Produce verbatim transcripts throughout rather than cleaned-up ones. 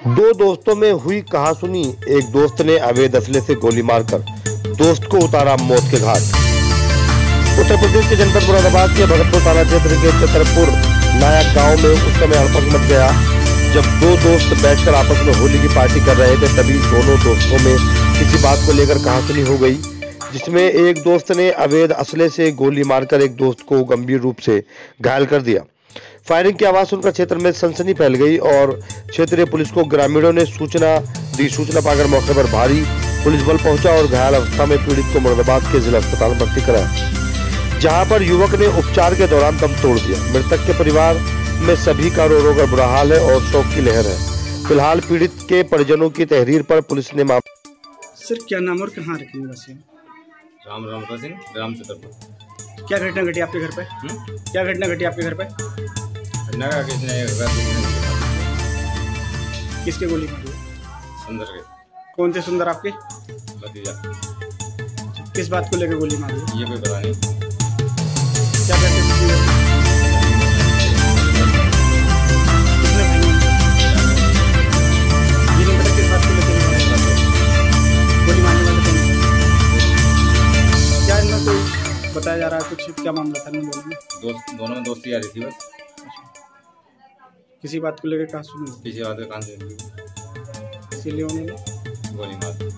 दो दोस्तों में हुई कहासुनी। एक दोस्त ने अवैध असले से गोली मारकर दोस्त को उतारा मौत के घाट। उत्तर प्रदेश के जनपद मुरादाबाद के भगतपुर थाना क्षेत्र के छतरपुर नायक गांव में उस समय हड़कंप मच गया जब दो दोस्त बैठकर आपस में होली की पार्टी कर रहे थे। तभी दोनों दोस्तों में किसी बात को लेकर कहासुनी हो गई, जिसमें एक दोस्त ने अवैध असले से गोली मारकर एक दोस्त को गंभीर रूप से घायल कर दिया। फायरिंग की आवाज सुनकर क्षेत्र में सनसनी फैल गई और क्षेत्रीय पुलिस को ग्रामीणों ने सूचना दी। सूचना पाकर मौके पर भारी पुलिस बल पहुंचा और घायल अवस्था में पीड़ित को मुरादाबाद के जिला अस्पताल में भर्ती कराया, जहां पर युवक ने उपचार के दौरान दम तोड़ दिया। मृतक के परिवार में सभी का रो रो कर बुरा हाल है और शोक की लहर है। फिलहाल पीड़ित के परिजनों की तहरीर पर पुलिस ने मामला। सर क्या नाम और कहाँ रहते निवासी हैं? राम राम सिंह, ग्राम छतरपुर। क्या घटना घटी आपके घर पे? हुँ? क्या घटना घटी आपके घर पे? घटना का किसने किसके गोली मारी? सुंदर के। कौन थे सुंदर आपके? भतीजा। किस बात को लेकर गोली मारी? ये कोई पता नहीं। क्या कहते हैं? कितने भाई हैं? ये नहीं पता किस बात को लेकर गोली मारने वाले कौन थे? क्या इनमें कोई बताया जा रहा है कुछ? क्या मामला था इन दोनों में? दोस्त दोनों में दोस्ती आ रही थी बस। किसी बात को लेकर कहा सुनी? किसी बात का कान से इसीलिए उन्होंने गोली मार दी।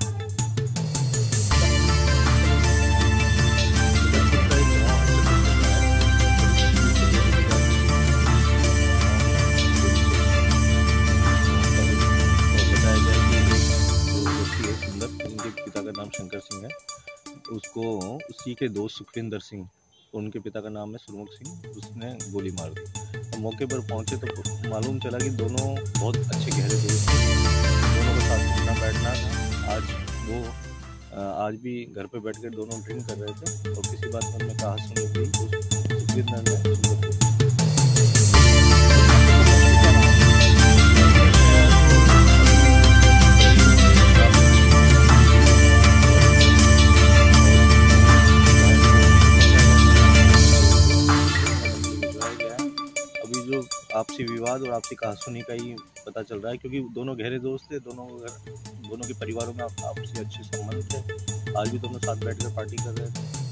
पिता का नाम शंकर सिंह है, उसको उसी के दोस्त सुखविंदर सिंह, उनके पिता का नाम है सुरमुख सिंह, उसने गोली मार दी। तो मौके पर पहुंचे तो मालूम चला कि दोनों बहुत अच्छे गहरे दोस्त थे, दोनों को साथ उठना बैठना था। आज वो आज भी घर पे बैठकर दोनों ड्रिंक कर रहे थे और किसी बात में उनमें कहा सुनी गई। सुखविंदर ने आपसी विवाद और आपसी कहासुनी का ही पता चल रहा है, क्योंकि दोनों गहरे दोस्त थे, दोनों दोनों के परिवारों में आपसी अच्छे संबंध थे। आज भी दोनों साथ बैठकर पार्टी कर रहे थे।